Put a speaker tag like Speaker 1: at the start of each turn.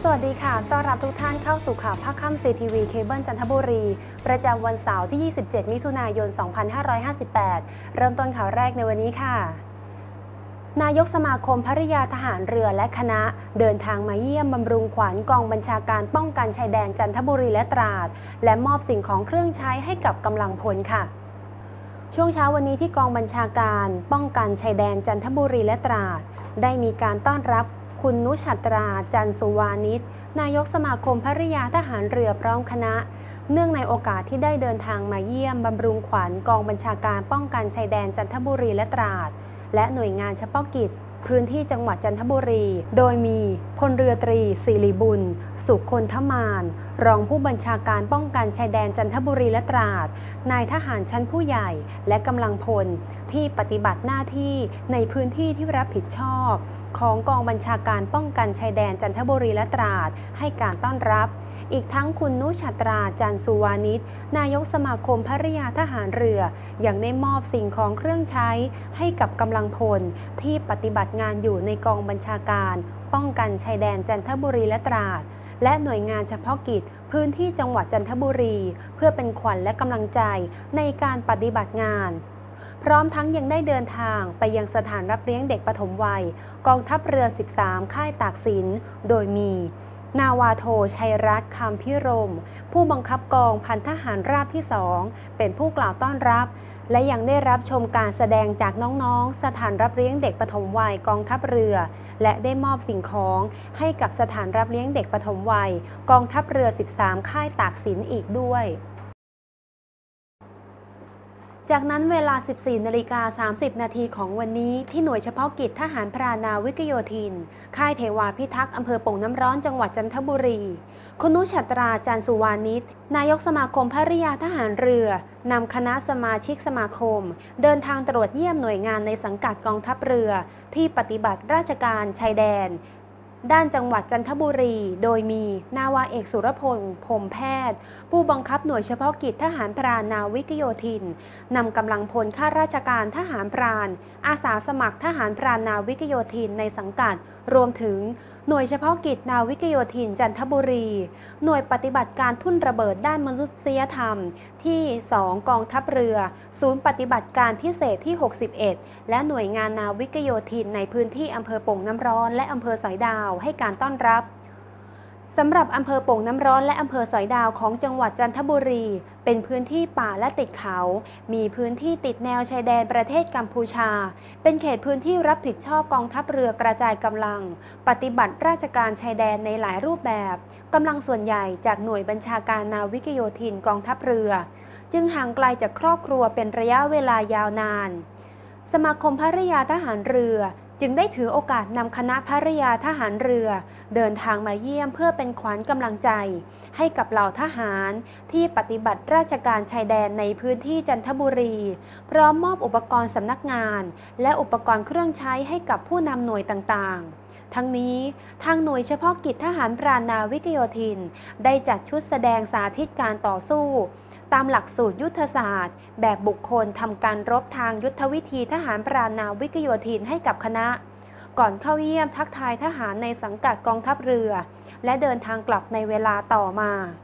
Speaker 1: สวัสดีค่ะต้อนรับทุกท่านเข้าสู่ข่าวภาคค่ำ CTV เคเบิลจันทบุรีประจำวันเสาร์ที่ 27 มิถุนายน 2558 เริ่มต้นข่าวแรกในวันนี้ค่ะนายกสมาคมภริยาทหารเรือและคณะเดินทางมาเยี่ยมบำรุงขวัญกองบัญชาการป้องกันชายแดนจันทบุรีและตราดและมอบสิ่งของเครื่องใช้ให้กับกำลังพลค่ะช่วงเช้าวันนี้ที่กองบัญชาการป้องกันชายแดนจันทบุรีและตราดได้มีการต้อนรับคุณนุชัตราจันสุวานิชนายกสมาคมภริยาทหารเรือพร้อมคณะเนื่องในโอกาสที่ได้เดินทางมาเยี่ยมบำรุงขวัญกองบัญชาการป้องกันชายแดนจันทบุรีและตราดและหน่วยงานเฉพาะกิจพื้นที่จังหวัดจันทบุรีโดยมีพลเรือตรีศิริบุญสุคนธมานรองผู้บัญชาการป้องกันชายแดนจันทบุรีและตราดนายทหารชั้นผู้ใหญ่และกำลังพลที่ปฏิบัติหน้าที่ในพื้นที่ที่รับผิดชอบของกองบัญชาการป้องกันชายแดนจันทบุรีและตราดให้การต้อนรับอีกทั้งคุณนุชัตราจันสุวานิชนายกสมาคมภริยาทหารเรือยังได้มอบสิ่งของเครื่องใช้ให้กับกำลังพลที่ปฏิบัติงานอยู่ในกองบัญชาการป้องกันชายแดนจันทบุรีและตราดและหน่วยงานเฉพาะกิจพื้นที่จังหวัดจันทบุรีเพื่อเป็นขวัญและกำลังใจในการปฏิบัติงานพร้อมทั้งยังได้เดินทางไปยังสถานรับเลี้ยงเด็กปฐมวัยกองทัพเรือ 13 ค่ายตากสินโดยมีนาวาโทชัยรัตน์คำพิรมผู้บังคับกองพันทหารราบที่ 2เป็นผู้กล่าวต้อนรับและยังได้รับชมการแสดงจากน้องๆสถานรับเลี้ยงเด็กปฐมวัยกองทัพเรือและได้มอบสิ่งของให้กับสถานรับเลี้ยงเด็กปฐมวัยกองทัพเรือ 13 ค่ายตากสินอีกด้วยจากนั้นเวลา 14:30 นาทีของวันนี้ที่หน่วยเฉพาะกิจทหารพรานาวิกโยธินค่ายเทวาพิทักษ์อำเภอโป่งน้ำร้อนจังหวัดจันทบุรีคุณนุชัตราจันสุวานิชนายกสมาคมภริยาทหารเรือนำคณะสมาชิกสมาคมเดินทางตรวจเยี่ยมหน่วยงานในสังกัดกองทัพเรือที่ปฏิบัติราชการชายแดนด้านจังหวัดจันทบุรีโดยมีนาวาเอกสุรพลพรหมแพทย์ผู้บังคับหน่วยเฉพาะกิจทหารพรานนาวิกโยธินนำกำลังพลข้าราชการทหารพรานอาสาสมัครทหารพรานนาวิกโยธินในสังกัดรวมถึงหน่วยเฉพาะกิจนาวิกโยธินจันทบุรีหน่วยปฏิบัติการทุ่นระเบิดด้านมนุษยธรรมที่ 2 กองทัพเรือศูนย์ปฏิบัติการพิเศษที่ 61และหน่วยงานนาวิกโยธินในพื้นที่อำเภอโป่งน้ำร้อนและอำเภอสอยดาวให้การต้อนรับสำหรับอำเภอโป่งน้ำร้อนและอำเภอสอยดาวของจังหวัดจันทบุรีเป็นพื้นที่ป่าและติดเขามีพื้นที่ติดแนวชายแดนประเทศกัมพูชาเป็นเขตพื้นที่รับผิดชอบกองทัพเรือกระจายกำลังปฏิบัติราชการชายแดนในหลายรูปแบบกำลังส่วนใหญ่จากหน่วยบัญชาการนาวิกโยธินกองทัพเรือจึงห่างไกลจากครอบครัวเป็นระยะเวลายาวนานสมาคมภริยาทหารเรือจึงได้ถือโอกาสนำคณะภริยาทหารเรือเดินทางมาเยี่ยมเพื่อเป็นขวัญกำลังใจให้กับเหล่าทหารที่ปฏิบัติราชการชายแดนในพื้นที่จันทบุรีพร้อมมอบอุปกรณ์สำนักงานและอุปกรณ์เครื่องใช้ให้กับผู้นำหน่วยต่างๆทั้งนี้ทางหน่วยเฉพาะกิจทหารพรานนาวิกโยธินได้จัดชุดแสดงสาธิตการต่อสู้ตามหลักสูตรยุทธศาสตร์แบบบุคคลทำการรบทางยุทธวิธีทหารพรานนาวิกโยธินให้กับคณะก่อนเข้าเยี่ยมทักทายทหารในสังกัดกองทัพเรือและเดินทางกลับในเวลาต่อมา